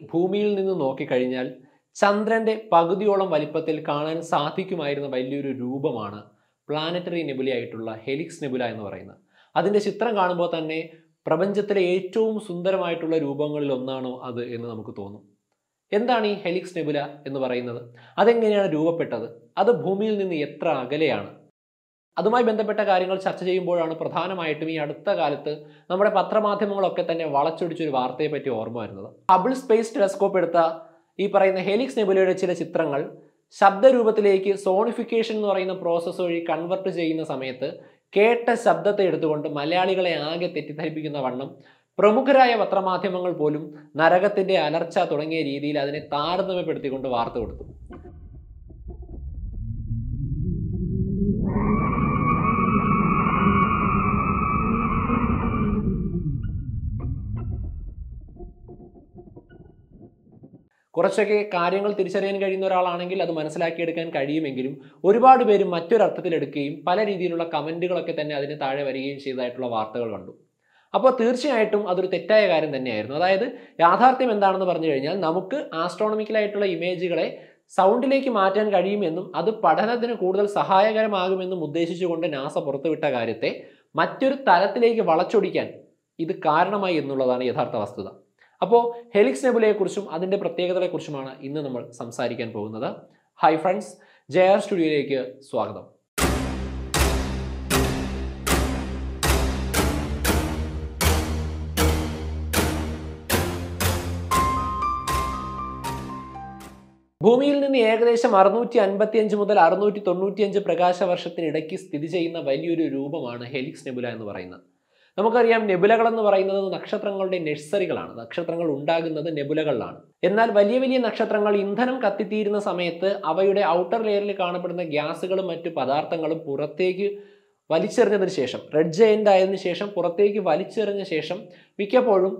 ഭൂമിയിൽ നിന്ന് നോക്കിക്കഴിഞ്ഞാൽ ചന്ദ്രന്റെ പകുതിയോളം വലിപ്പത്തിൽ കാണാൻ സാധിക്കുമായിരുന്ന വലിയൊരു രൂപമാണ് പ്ലാനറ്ററി നെബുലയായിട്ടുള്ള ഹെലിക്സ് നെബുല എന്ന് പറയുന്നത്. അതിൻ്റെ ചിത്രം കാണുമ്പോൾ തന്നെ പ്രപഞ്ചത്തിലെ ഏറ്റവും സുന്ദരമായിട്ടുള്ള രൂപങ്ങളിൽ ഒന്നാണോ അത് എന്ന് നമുക്ക് തോന്നും. എന്താണ് ഈ ഹെലിക്സ് നെബുല എന്ന് പറയുന്നത്? അതെങ്ങനെയാണ് രൂപപ്പെട്ടത്? അത് ഭൂമിയിൽ നിന്ന് എത്ര അകലെയാണ്? അതുമായി ബന്ധപ്പെട്ട കാര്യങ്ങൾ ചർച്ച ചെയ്യുമ്പോഴാണ് പ്രധാനമായിട്ടും ഈ അടുത്ത കാലത്ത് നമ്മുടെ പത്രമാധ്യമങ്ങളൊക്കെ തന്നെ വളച്ചൊടിച്ചൊരു വാർത്തയെ പറ്റി ഓർമ്മ വരുന്നത്. ഹബിൾ സ്പേസ് ടെലസ്കോപ്പ് എടുത്ത ഈ പറയുന്ന ഹെലിക്സ് നെബുലയുടെ ചില ചിത്രങ്ങൾ ശബ്ദരൂപത്തിലേക്ക് സോണിഫിക്കേഷൻ എന്ന് പറയുന്ന പ്രോസസ്സ് വഴി കൺവെർട്ട് ചെയ്യുന്ന സമയത്ത് കേട്ട ശബ്ദത്തെ എടുത്തുകൊണ്ട് മലയാളികളെ ആകെ തെറ്റിദ്ധരിപ്പിക്കുന്ന വണ്ണം പ്രമുഖരായ പത്രമാധ്യമങ്ങൾ പോലും നരകത്തിന്റെ അലർച്ച തുടങ്ങിയ രീതിയിൽ അതിനെ താരതമ്യപ്പെടുത്തിക്കൊണ്ട് വാർത്ത കൊടുത്തു. കുറച്ചൊക്കെ കാര്യങ്ങൾ തിരിച്ചറിയാൻ കഴിയുന്ന ഒരാളാണെങ്കിൽ അത് മനസ്സിലാക്കിയെടുക്കാൻ കഴിയുമെങ്കിലും ഒരുപാട് പേരും മറ്റൊരർത്ഥത്തിലെടുക്കുകയും പല രീതിയിലുള്ള കമൻറ്റുകളൊക്കെ തന്നെ അതിന് താഴെ വരികയും ചെയ്തതായിട്ടുള്ള വാർത്തകൾ കണ്ടു. അപ്പോൾ തീർച്ചയായിട്ടും അതൊരു തെറ്റായ കാര്യം തന്നെയായിരുന്നു. അതായത് യാഥാർത്ഥ്യം എന്താണെന്ന് പറഞ്ഞു കഴിഞ്ഞാൽ നമുക്ക് ആസ്ട്രോണമിക്കലായിട്ടുള്ള ഇമേജുകളെ സൗണ്ടിലേക്ക് മാറ്റാൻ കഴിയുമെന്നും അത് പഠനത്തിന് കൂടുതൽ സഹായകരമാകുമെന്നും ഉദ്ദേശിച്ചുകൊണ്ട് നാസ പുറത്തുവിട്ട കാര്യത്തെ മറ്റൊരു തലത്തിലേക്ക് വളച്ചൊടിക്കാൻ ഇത് കാരണമായി എന്നുള്ളതാണ് യഥാർത്ഥ വസ്തുത. അപ്പോൾ ഹെലിക്സ് നെബുലയെക്കുറിച്ചും അതിൻ്റെ പ്രത്യേകതകളെക്കുറിച്ചുമാണ് ഇന്ന് നമ്മൾ സംസാരിക്കാൻ പോകുന്നത്. ഹായ് ഫ്രണ്ട്സ്, JR സ്റ്റുഡിയോയിലേക്ക് സ്വാഗതം. ഭൂമിയിൽ നിന്ന് ഏകദേശം 655 മുതൽ 695 പ്രകാശ വർഷത്തിനിടയ്ക്ക് സ്ഥിതി ചെയ്യുന്ന വലിയൊരു രൂപമാണ് ഹെലിക്സ് നെബുല എന്ന് പറയുന്നത്. നമുക്കറിയാം, നെബുലകൾ എന്ന് പറയുന്നത് നക്ഷത്രങ്ങളുടെ നഴ്സറികളാണ്. നക്ഷത്രങ്ങൾ ഉണ്ടാകുന്നത് നെബുലകളിലാണ്. എന്നാൽ വലിയ വലിയ നക്ഷത്രങ്ങൾ ഇന്ധനം കത്തിത്തീരുന്ന സമയത്ത് അവയുടെ ഔട്ടർ ലെയറിൽ കാണപ്പെടുന്ന ഗ്യാസുകളും മറ്റു പദാർത്ഥങ്ങളും പുറത്തേക്ക് വലിച്ചെറിഞ്ഞതിന് ശേഷം, റെഡ് ജയന്റ് ആയതിനു ശേഷം പുറത്തേക്ക് വലിച്ചെറിഞ്ഞ ശേഷം മിക്കപ്പോഴും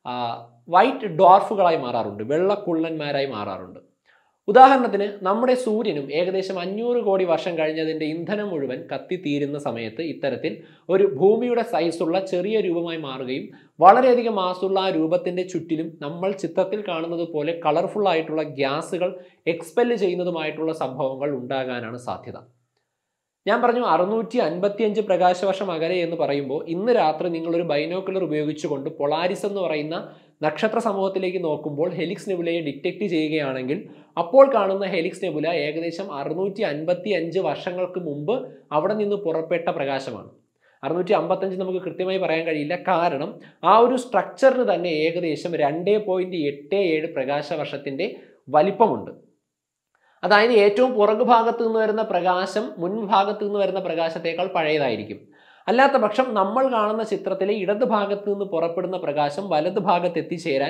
വൈറ്റ് ഡ്വാർഫുകളായി മാറാറുണ്ട്, വെള്ളക്കുള്ളന്മാരായി മാറാറുണ്ട്. ഉദാഹരണത്തിന് നമ്മുടെ സൂര്യനും ഏകദേശം 500 കോടി വർഷം കഴിഞ്ഞതിൻ്റെ ഇന്ധനം മുഴുവൻ കത്തിത്തീരുന്ന സമയത്ത് ഇത്തരത്തിൽ ഒരു ഭൂമിയുടെ സൈസുള്ള ചെറിയ രൂപമായി മാറുകയും വളരെയധികം മാസുള്ള ആ രൂപത്തിൻ്റെ ചുറ്റിലും നമ്മൾ ചിത്രത്തിൽ കാണുന്നത് പോലെ കളർഫുൾ ആയിട്ടുള്ള ഗ്യാസുകൾ എക്സ്പെല് ചെയ്യുന്നതുമായിട്ടുള്ള സംഭവങ്ങൾ ഉണ്ടാകാനാണ് സാധ്യത. ഞാൻ പറഞ്ഞു 655 പ്രകാശവർഷം അകലെ എന്ന് പറയുമ്പോൾ ഇന്ന് രാത്രി നിങ്ങളൊരു ബൈനോക്കുലർ ഉപയോഗിച്ചുകൊണ്ട് പൊളാരിസ് എന്ന് പറയുന്ന നക്ഷത്ര സമൂഹത്തിലേക്ക് നോക്കുമ്പോൾ ഹെലിക്സ് നെബുലയെ ഡിറ്റക്ട് ചെയ്യുകയാണെങ്കിൽ അപ്പോൾ കാണുന്ന ഹെലിക്സ് നെബുല ഏകദേശം 655 വർഷങ്ങൾക്ക് മുമ്പ് അവിടെ നിന്ന് പുറപ്പെട്ട പ്രകാശമാണ്. 655 നമുക്ക് കൃത്യമായി പറയാൻ കഴിയില്ല, കാരണം ആ ഒരു സ്ട്രക്ചറിന് തന്നെ ഏകദേശം 2.87 പ്രകാശ വർഷത്തിൻ്റെ വലിപ്പമുണ്ട്. അതായത് ഏറ്റവും പുറകു ഭാഗത്ത് നിന്ന് വരുന്ന പ്രകാശം മുൻഭാഗത്ത് നിന്ന് വരുന്ന പ്രകാശത്തേക്കാൾ പഴയതായിരിക്കും. അല്ലാത്ത പക്ഷം നമ്മൾ കാണുന്ന ചിത്രത്തിലെ ഇടത് ഭാഗത്ത് നിന്ന് പുറപ്പെടുന്ന പ്രകാശം വലത് ഭാഗത്ത് എത്തിച്ചേരാൻ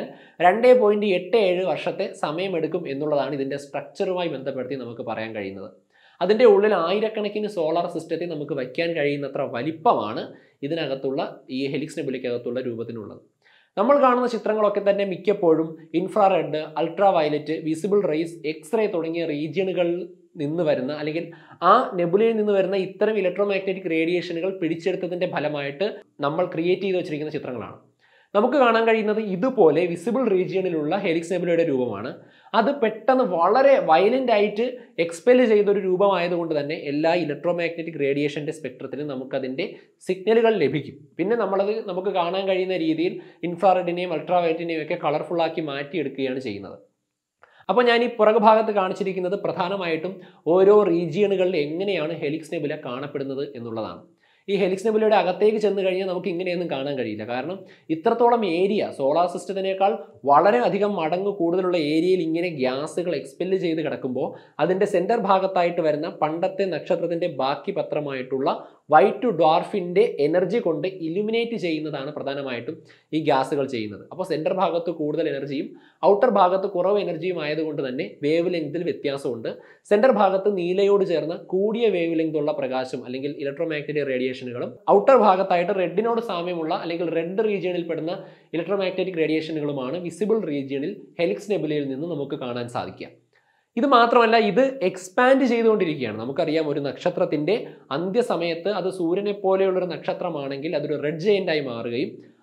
2.87 വർഷത്തെ സമയമെടുക്കും എന്നുള്ളതാണ് ഇതിൻ്റെ സ്ട്രക്ചറുമായി ബന്ധപ്പെടുത്തി നമുക്ക് പറയാൻ കഴിയുന്നത്. അതിൻ്റെ ഉള്ളിൽ ആയിരക്കണക്കിന് സോളാർ സിസ്റ്റത്തെ നമുക്ക് വയ്ക്കാൻ കഴിയുന്നത്ര വലിപ്പമാണ് ഇതിനകത്തുള്ള ഈ ഹെലിക്സ് നെബുലയ്ക്കകത്തുള്ള രൂപത്തിനുള്ളത്. നമ്മൾ കാണുന്ന ചിത്രങ്ങളൊക്കെ തന്നെ മിക്കപ്പോഴും infrared, ultra violet, visible rays, x ray തുടങ്ങിയ റീജിയനുകളിൽ നിന്ന് വരുന്ന അല്ലെങ്കിൽ ആ നെബുലയിൽ നിന്ന് വരുന്ന ഇത്തരം ഇലക്ട്രോമാഗ്നറ്റിക് റേഡിയേഷനുകൾ പിടിച്ചെടുത്തതിൻ്റെ ഫലമായിട്ട് നമ്മൾ ക്രിയേറ്റ് ചെയ്ത് വെച്ചിരിക്കുന്ന ചിത്രങ്ങളാണ്. നമുക്ക് കാണാൻ കഴിയുന്നത് ഇതുപോലെ വിസിബിൾ റീജിയണിലുള്ള ഹെലിക്സ് നെബുലയുടെ രൂപമാണ്. അത് പെട്ടെന്ന് വളരെ വയലൻ്റ് ആയിട്ട് എക്സ്പെല് ചെയ്തൊരു രൂപമായതുകൊണ്ട് തന്നെ എല്ലാ ഇലക്ട്രോമാഗ്നറ്റിക് റേഡിയേഷൻ്റെ സ്പെക്ട്രത്തിലും നമുക്കതിൻ്റെ സിഗ്നലുകൾ ലഭിക്കും. പിന്നെ നമുക്ക് കാണാൻ കഴിയുന്ന രീതിയിൽ ഇൻഫ്രാറെഡിനെയും അൾട്രാവയലറ്റിനെയും ഒക്കെ കളർഫുള്ളാക്കി മാറ്റിയെടുക്കുകയാണ് ചെയ്യുന്നത്. അപ്പോൾ ഞാൻ ഈ പുറകുഭാഗത്ത് കാണിച്ചിരിക്കുന്നത് പ്രധാനമായിട്ടും ഓരോ റീജിയണുകളിൽ എങ്ങനെയാണ് ഹെലിക്സ് നെബുല കാണപ്പെടുന്നത് എന്നുള്ളതാണ്. ഈ ഹെലിക്സ് നെബുലയുടെ അകത്തേക്ക് ചെന്ന് കഴിഞ്ഞാൽ നമുക്ക് ഇങ്ങനെയൊന്നും കാണാൻ കഴിയില്ല, കാരണം ഇത്രത്തോളം ഏരിയ, സോളാർ സിസ്റ്റത്തിനേക്കാൾ വളരെ അധികം മടങ്ങ് കൂടുതലുള്ള ഏരിയയിൽ ഇങ്ങനെ ഗ്യാസുകൾ എക്സ്പെല് ചെയ്ത് കിടക്കുമ്പോൾ അതിൻ്റെ സെൻറ്റർ ഭാഗത്തായിട്ട് വരുന്ന പണ്ടത്തെ നക്ഷത്രത്തിൻ്റെ ബാക്കി പത്രമായിട്ടുള്ള വൈറ്റ് ഡ്വാർഫിൻ്റെ എനർജി കൊണ്ട് ഇലുമിനേറ്റ് ചെയ്യുന്നതാണ് പ്രധാനമായിട്ടും ഈ ഗ്യാസുകൾ ചെയ്യുന്നത്. അപ്പോൾ സെൻറ്റർ ഭാഗത്ത് കൂടുതൽ എനർജിയും ഔട്ടർ ഭാഗത്ത് കുറവ് എനർജിയും ആയതുകൊണ്ട് തന്നെ വേവ് ലെങ്തിൽ വ്യത്യാസമുണ്ട്. സെൻറ്റർ ഭാഗത്ത് നീലയോട് ചേർന്ന് കൂടിയ വേവ് ലെങ്ത് ഉള്ള പ്രകാശം അല്ലെങ്കിൽ ഇലക്ട്രോമാഗ്നറ്റിക് റേഡിയേഷനുകളും ഔട്ടർ ഭാഗത്തായിട്ട് റെഡിനോട് സാമ്യമുള്ള അല്ലെങ്കിൽ റെഡ് റീജിയണിൽ പെടുന്ന ഇലക്ട്രോമാഗ്നറ്റിക് റേഡിയേഷനുകളുമാണ് വിസിബിൾ റീജിയണിൽ ഹെലിക്സ് നെബുലയിൽ നിന്ന് നമുക്ക് കാണാൻ സാധിക്കുക. ഇത് മാത്രമല്ല, ഇത് എക്സ്പാൻഡ് ചെയ്തുകൊണ്ടിരിക്കുകയാണ്. നമുക്കറിയാം, ഒരു നക്ഷത്രത്തിൻ്റെ അന്ത്യസമയത്ത് അത് സൂര്യനെ പോലെയുള്ളൊരു നക്ഷത്രമാണെങ്കിൽ അതൊരു റെഡ് ജയൻ്റായി മാറുകയും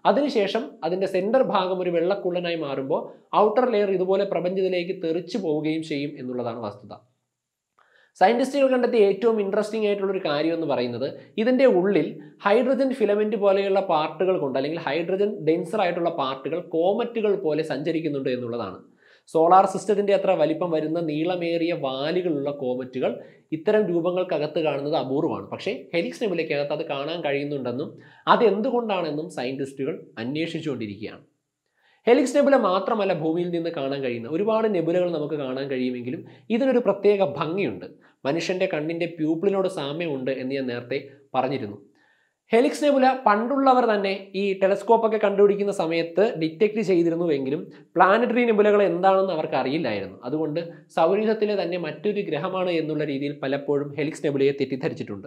അതിനുശേഷം അതിൻ്റെ സെൻറ്റർ ഭാഗം ഒരു വെള്ളക്കുള്ളനായി മാറുമ്പോൾ ഔട്ടർ ലെയർ ഇതുപോലെ പ്രപഞ്ചത്തിലേക്ക് തെറിച്ചു പോവുകയും ചെയ്യും എന്നുള്ളതാണ് വസ്തുത. സയൻറ്റിസ്റ്റുകൾ കണ്ടെത്തിയ ഏറ്റവും ഇൻട്രസ്റ്റിംഗ് ആയിട്ടുള്ളൊരു കാര്യം എന്ന് പറയുന്നത് ഇതിൻ്റെ ഉള്ളിൽ ഹൈഡ്രജൻ ഫിലമെൻറ്റ് പോലെയുള്ള പാർട്ടുകൾ കൊണ്ട് അല്ലെങ്കിൽ ഹൈഡ്രജൻ ഡെൻസർ ആയിട്ടുള്ള പാർട്ടുകൾ കോമറ്റുകൾ പോലെ സഞ്ചരിക്കുന്നുണ്ട് എന്നുള്ളതാണ്. സോളാർ സിസ്റ്റത്തിൻ്റെ അത്ര വലിപ്പം വരുന്ന നീളമേറിയ വാലുകളുള്ള കോമറ്റുകൾ ഇത്തരം രൂപങ്ങൾക്കകത്ത് കാണുന്നത് അപൂർവമാണ്. പക്ഷേ ഹെലിക്സ് നെബുലയ്ക്കകത്ത് അത് കാണാൻ കഴിയുന്നുണ്ടെന്നും അതെന്തുകൊണ്ടാണെന്നും സയൻറ്റിസ്റ്റുകൾ അന്വേഷിച്ചുകൊണ്ടിരിക്കുകയാണ്. ഹെലിക്സ് നെബുല മാത്രമല്ല ഭൂമിയിൽ നിന്ന് കാണാൻ കഴിയുന്ന ഒരുപാട് നെബുലകൾ നമുക്ക് കാണാൻ കഴിയുമെങ്കിലും ഇതിനൊരു പ്രത്യേക ഭംഗിയുണ്ട്. മനുഷ്യൻ്റെ കണ്ണിൻ്റെ പ്യൂപ്പിളിനോട് സാമ്യമുണ്ട് എന്ന് ഞാൻ നേരത്തെ പറഞ്ഞിരുന്നു. ഹെലിക്സ് നെബുല പണ്ടുള്ളവർ തന്നെ ഈ ടെലസ്കോപ്പൊക്കെ കണ്ടുപിടിക്കുന്ന സമയത്ത് ഡിറ്റക്ട് ചെയ്തിരുന്നുവെങ്കിലും പ്ലാനറ്ററി നെബുലകൾ എന്താണെന്ന് അവർക്ക് അറിയില്ലായിരുന്നു. അതുകൊണ്ട് സൗരയൂഥത്തിലെ തന്നെ മറ്റൊരു ഗ്രഹമാണ് എന്നുള്ള രീതിയിൽ പലപ്പോഴും ഹെലിക്സ് നെബുലയെ തെറ്റിദ്ധരിച്ചിട്ടുണ്ട്.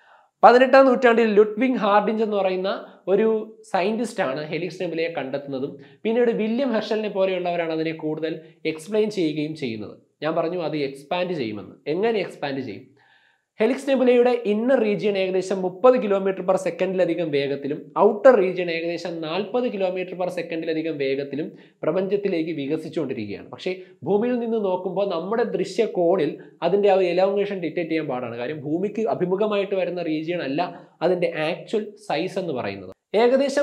18ാം നൂറ്റാണ്ടിൽ ലുഡ്വിഗ് ഹാർഡിഞ്ച് എന്ന് പറയുന്ന ഒരു സയൻറ്റിസ്റ്റാണ് ഹെലിക്സ് നെബുലയെ കണ്ടെത്തുന്നതും പിന്നീട് വില്യം ഹെർഷലിനെ പോലെയുള്ളവരാണ് അതിനെ കൂടുതൽ എക്സ്പ്ലെയിൻ ചെയ്യുകയും ചെയ്യുന്നത്. ഞാൻ പറഞ്ഞു അത് എക്സ്പാൻഡ് ചെയ്യുമെന്ന്. എങ്ങനെ എക്സ്പാൻഡ് ചെയ്യും? ഹെലിക്സ് നെബുലയുടെ ഇന്നർ റീജിയൻ ഏകദേശം 30 km/s വേഗത്തിലും ഔട്ടർ റീജിയൻ ഏകദേശം 40 km/s വേഗത്തിലും പ്രപഞ്ചത്തിലേക്ക് വികസിച്ചുകൊണ്ടിരിക്കുകയാണ്. പക്ഷേ ഭൂമിയിൽ നിന്ന് നോക്കുമ്പോൾ നമ്മുടെ ദൃശ്യകോണിൽ അതിൻ്റെ ആ ഒരു എലോങ്ങേഷൻ ഡിറ്റക്ട് ചെയ്യാൻ പാടാണ്. കാര്യം ഭൂമിക്ക് അഭിമുഖമായിട്ട് വരുന്ന റീജിയൻ അല്ല അതിൻ്റെ ആക്ച്വൽ സൈസ് എന്ന് പറയുന്നത്. ഏകദേശം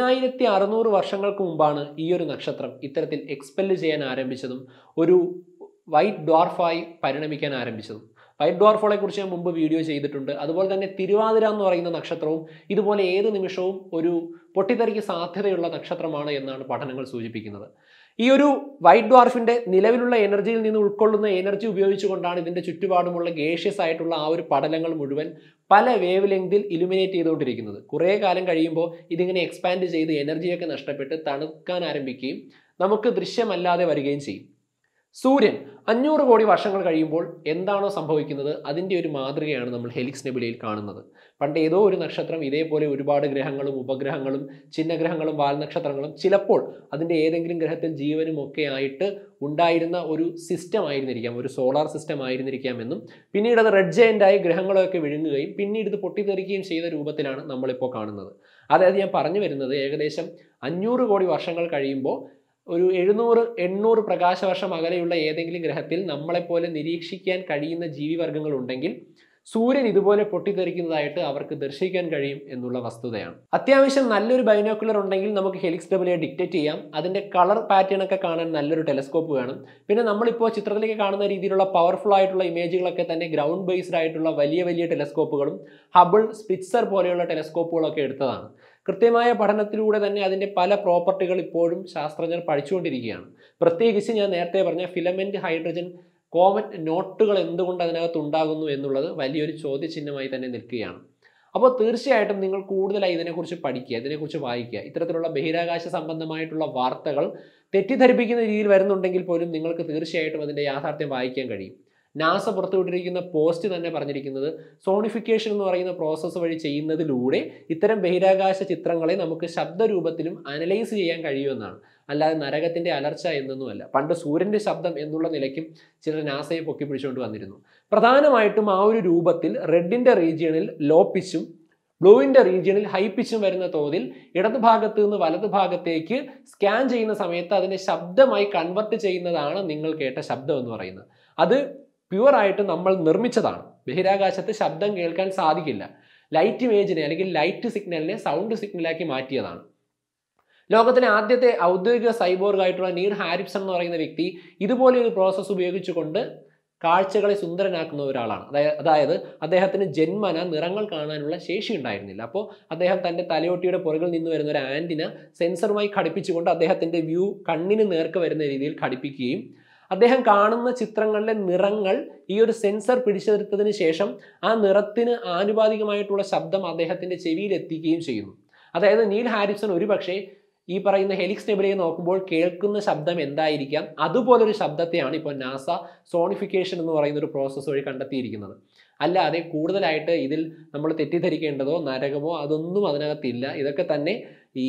10,600 വർഷങ്ങൾക്ക് മുമ്പാണ് ഈ ഒരു നക്ഷത്രം ഇത്തരത്തിൽ എക്സ്പെല്ല് ചെയ്യാൻ ആരംഭിച്ചതും ഒരു വൈറ്റ് ഡ്വാർഫായി പരിണമിക്കാൻ ആരംഭിച്ചതും. വൈറ്റ് ഡ്വാർഫുകളെ കുറിച്ച് ഞാൻ മുമ്പ് വീഡിയോ ചെയ്തിട്ടുണ്ട്. അതുപോലെ തന്നെ തിരുവാതിര എന്ന് പറയുന്ന നക്ഷത്രവും ഇതുപോലെ ഏത് നിമിഷവും ഒരു പൊട്ടിത്തെറിക്ക് സാധ്യതയുള്ള നക്ഷത്രമാണ് എന്നാണ് പഠനങ്ങൾ സൂചിപ്പിക്കുന്നത്. ഈ ഒരു വൈറ്റ് ഡ്വാർഫിൻ്റെ നിലവിലുള്ള എനർജിയിൽ നിന്ന് ഉൾക്കൊള്ളുന്ന എനർജി ഉപയോഗിച്ചുകൊണ്ടാണ് ഇതിൻ്റെ ചുറ്റുപാടുമുള്ള ഗേഷ്യസ് ആയിട്ടുള്ള ആ ഒരു പടലങ്ങൾ മുഴുവൻ പല വേവ് ലെങ്തിൽ ഇലുമിനേറ്റ് ചെയ്തുകൊണ്ടിരിക്കുന്നത്. കുറേ കാലം കഴിയുമ്പോൾ ഇതിങ്ങനെ എക്സ്പാൻഡ് ചെയ്ത് എനർജിയൊക്കെ നഷ്ടപ്പെട്ട് തണുക്കാൻ ആരംഭിക്കുകയും നമുക്ക് ദൃശ്യമല്ലാതെ വരികയും ചെയ്യും. സൂര്യൻ 500 കോടി വർഷങ്ങൾ കഴിയുമ്പോൾ എന്താണോ സംഭവിക്കുന്നത് അതിൻ്റെ ഒരു മാതൃകയാണ് നമ്മൾ ഹെലിക്സ് നെബുലയിൽ കാണുന്നത്. പണ്ട് ഏതോ ഒരു നക്ഷത്രം ഇതേപോലെ ഒരുപാട് ഗ്രഹങ്ങളും ഉപഗ്രഹങ്ങളും ചിഹ്നഗ്രഹങ്ങളും വാൽനക്ഷത്രങ്ങളും ചിലപ്പോൾ അതിൻ്റെ ഏതെങ്കിലും ഗ്രഹത്തിൽ ജീവനും ഒക്കെ ആയിട്ട് ഉണ്ടായിരുന്ന ഒരു സിസ്റ്റം ആയിരുന്നിരിക്കാം, ഒരു സോളാർ സിസ്റ്റം ആയിരുന്നിരിക്കാം എന്നും പിന്നീട് അത് റെഡ് ജയൻ്റായി ഗ്രഹങ്ങളൊക്കെ വിഴുങ്ങുകയും പിന്നീട് ഇത് പൊട്ടിത്തെറിക്കുകയും ചെയ്ത രൂപത്തിലാണ് നമ്മളിപ്പോൾ കാണുന്നത്. അതായത് ഞാൻ പറഞ്ഞു വരുന്നത് ഏകദേശം 500 കോടി വർഷങ്ങൾ കഴിയുമ്പോൾ ഒരു 700-800 പ്രകാശവർഷം അകലെയുള്ള ഏതെങ്കിലും ഗ്രഹത്തിൽ നമ്മളെപ്പോലെ നിരീക്ഷിക്കാൻ കഴിയുന്ന ജീവിവർഗ്ഗങ്ങൾ ഉണ്ടെങ്കിൽ സൂര്യൻ ഇതുപോലെ പൊട്ടിത്തെറിക്കുന്നതായിട്ട് അവർക്ക് ദർശിക്കാൻ കഴിയും എന്നുള്ള വസ്തുതയാണ്. അത്യാവശ്യം നല്ലൊരു ബൈനോക്കുലർ ഉണ്ടെങ്കിൽ നമുക്ക് ഹെലിക്സ് നെബുലയെ ഡിറ്റക്ട് ചെയ്യാം. അതിൻ്റെ കളർ പാറ്റേൺ ഒക്കെ കാണാൻ നല്ലൊരു ടെലസ്കോപ്പ് വേണം. പിന്നെ നമ്മളിപ്പോൾ ചിത്രത്തിലേക്ക് കാണുന്ന രീതിയിലുള്ള പവർഫുൾ ആയിട്ടുള്ള ഇമേജുകളൊക്കെ തന്നെ ഗ്രൗണ്ട് ബേസ്ഡ് ആയിട്ടുള്ള വലിയ വലിയ ടെലസ്കോപ്പുകളും ഹബിൾ, സ്പിറ്റ്സർ പോലെയുള്ള ടെലസ്കോപ്പുകളൊക്കെ എടുത്തതാണ്. കൃത്യമായ പഠനത്തിലൂടെ തന്നെ അതിൻ്റെ പല പ്രോപ്പർട്ടികൾ ഇപ്പോഴും ശാസ്ത്രജ്ഞർ പഠിച്ചുകൊണ്ടിരിക്കുകയാണ്. പ്രത്യേകിച്ച് ഞാൻ നേരത്തെ പറഞ്ഞ ഫിലമെൻറ്റ് ഹൈഡ്രജൻ കോമറ്റ് നോട്ടുകൾ എന്തുകൊണ്ട് അതിനകത്ത് ഉണ്ടാകുന്നു എന്നുള്ളത് വലിയൊരു ചോദ്യചിഹ്നമായി തന്നെ നിൽക്കുകയാണ്. അപ്പോൾ തീർച്ചയായിട്ടും നിങ്ങൾ കൂടുതലായി ഇതിനെക്കുറിച്ച് പഠിക്കുക, ഇതിനെക്കുറിച്ച് വായിക്കുക. ഇത്തരത്തിലുള്ള ബഹിരാകാശ സംബന്ധമായിട്ടുള്ള വാർത്തകൾ തെറ്റിദ്ധരിപ്പിക്കുന്ന രീതിയിൽ വരുന്നുണ്ടെങ്കിൽ പോലും നിങ്ങൾക്ക് തീർച്ചയായിട്ടും അതിൻ്റെ യാഥാർത്ഥ്യം വായിക്കാൻ കഴിയും. നാസ പുറത്തുവിട്ടിരിക്കുന്ന പോസ്റ്റ് തന്നെ പറഞ്ഞിരിക്കുന്നത് സോണിഫിക്കേഷൻ എന്ന് പറയുന്ന പ്രോസസ്സ് വഴി ചെയ്യുന്നതിലൂടെ ഇത്തരം ബഹിരാകാശ ചിത്രങ്ങളെ നമുക്ക് ശബ്ദരൂപത്തിലും അനലൈസ് ചെയ്യാൻ കഴിയുമെന്നാണ്. അല്ലാതെ നരകത്തിൻ്റെ അലർച്ച എന്നൊന്നുമല്ല. പണ്ട് സൂര്യൻ്റെ ശബ്ദം എന്നുള്ള നിലയ്ക്കും ചിലർ നാസയെ പൊക്കി പിടിച്ചുകൊണ്ട് വന്നിരുന്നു. പ്രധാനമായിട്ടും ആ ഒരു രൂപത്തിൽ റെഡിൻ്റെ റീജിയണിൽ ലോ പിച്ചും ബ്ലൂവിൻ്റെ റീജിയണിൽ ഹൈ പിച്ചും വരുന്ന തോതിൽ ഇടതുഭാഗത്ത് നിന്ന് വലതുഭാഗത്തേക്ക് സ്കാൻ ചെയ്യുന്ന സമയത്ത് അതിനെ ശബ്ദമായി കൺവെർട്ട് ചെയ്യുന്നതാണ് നിങ്ങൾ കേട്ട ശബ്ദം എന്ന് പറയുന്നത്. അത് പ്യുവറായിട്ട് നമ്മൾ നിർമ്മിച്ചതാണ്. ബഹിരാകാശത്ത് ശബ്ദം കേൾക്കാൻ സാധിക്കില്ല. ലൈറ്റ് ഇമേജിനെ അല്ലെങ്കിൽ ലൈറ്റ് സിഗ്നലിനെ സൗണ്ട് സിഗ്നലാക്കി മാറ്റിയതാണ്. ലോകത്തിലെ ആദ്യത്തെ ഔദ്യോഗിക സൈബോർഗ് ആയിട്ടുള്ള നീൽ ഹാരിപ്സൺ എന്ന് പറയുന്ന വ്യക്തി ഇതുപോലെ ഒരു പ്രോസസ്സ് ഉപയോഗിച്ചുകൊണ്ട് കാഴ്ചകളെ സുന്ദരനാക്കുന്ന ഒരാളാണ്. അതായത് അദ്ദേഹത്തിന് ജന്മന നിറങ്ങൾ കാണാനുള്ള ശേഷി ഉണ്ടായിരുന്നില്ല. അപ്പോൾ അദ്ദേഹം തൻ്റെ തലയോട്ടിയുടെ പുറകിൽ നിന്ന് വരുന്ന ഒരു ആൻറ്റിന സെൻസറുമായി ഘടിപ്പിച്ചുകൊണ്ട് അദ്ദേഹത്തിൻ്റെ വ്യൂ കണ്ണിന് നേർക്ക് വരുന്ന രീതിയിൽ ഘടിപ്പിക്കുകയും അദ്ദേഹം കാണുന്ന ചിത്രങ്ങളിലെ നിറങ്ങൾ ഈ ഒരു സെൻസർ പിടിച്ചെടുത്തതിന് ശേഷം ആ നിറത്തിന് ആനുപാതികമായിട്ടുള്ള ശബ്ദം അദ്ദേഹത്തിൻ്റെ ചെവിയിൽ എത്തിക്കുകയും ചെയ്യുന്നു. അതായത് നീൽ ഹാരിപ്സൺ ഒരുപക്ഷെ ഈ പറയുന്ന ഹെലിക്സ് നെബുലയെ നോക്കുമ്പോൾ കേൾക്കുന്ന ശബ്ദം എന്തായിരിക്കാം, അതുപോലൊരു ശബ്ദത്തെയാണ് ഇപ്പോൾ നാസ സോണിഫിക്കേഷൻ എന്ന് പറയുന്ന ഒരു പ്രോസസ്സ് വഴി കണ്ടെത്തിയിരിക്കുന്നത്. അല്ലാതെ കൂടുതലായിട്ട് ഇതിൽ നമ്മൾ തെറ്റിദ്ധരിക്കേണ്ടതോ നരകമോ അതൊന്നും അതിനകത്തില്ല. ഇതൊക്കെ തന്നെ ഈ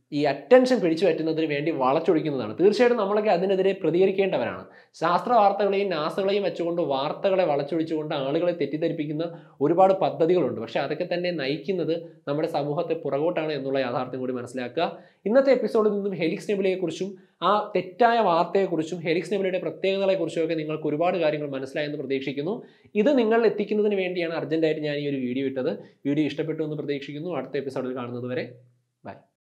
ഈ അറ്റൻഷൻ പിടിച്ചു പറ്റുന്നതിന് വേണ്ടി വളച്ചൊടിക്കുന്നതാണ്. തീർച്ചയായിട്ടും നമ്മളൊക്കെ അതിനെതിരെ പ്രതികരിക്കേണ്ടവരാണ്. ശാസ്ത്ര വാർത്തകളെയും നാസകളെയും വെച്ചുകൊണ്ട് വാർത്തകളെ വളച്ചൊടിച്ചുകൊണ്ട് ആളുകളെ തെറ്റിദ്ധരിപ്പിക്കുന്ന ഒരുപാട് പദ്ധതികളുണ്ട്. പക്ഷേ അതൊക്കെ തന്നെ നയിക്കുന്നത് നമ്മുടെ സമൂഹത്തെ പുറകോട്ടാണ് എന്നുള്ള യാഥാർത്ഥ്യം കൂടി മനസ്സിലാക്കുക. ഇന്നത്തെ എപ്പിസോഡിൽ നിന്നും ഹെലിക്സ് നെബുലയെക്കുറിച്ചും ആ തെറ്റായ വാർത്തയെക്കുറിച്ചും ഹെലിക്സ് നെബുലയുടെ പ്രത്യേകതകളെക്കുറിച്ചും ഒക്കെ നിങ്ങൾക്ക് ഒരുപാട് കാര്യങ്ങൾ മനസ്സിലായെന്ന് പ്രതീക്ഷിക്കുന്നു. ഇത് നിങ്ങൾ എത്തിക്കുന്നതിന് വേണ്ടിയാണ് അർജന്റായിട്ട് ഞാൻ ഈ ഒരു വീഡിയോ ഇട്ടത്. വീഡിയോ ഇഷ്ടപ്പെട്ടു എന്ന് പ്രതീക്ഷിക്കുന്നു. അടുത്ത എപ്പിസോഡിൽ കാണുന്നത് വരെ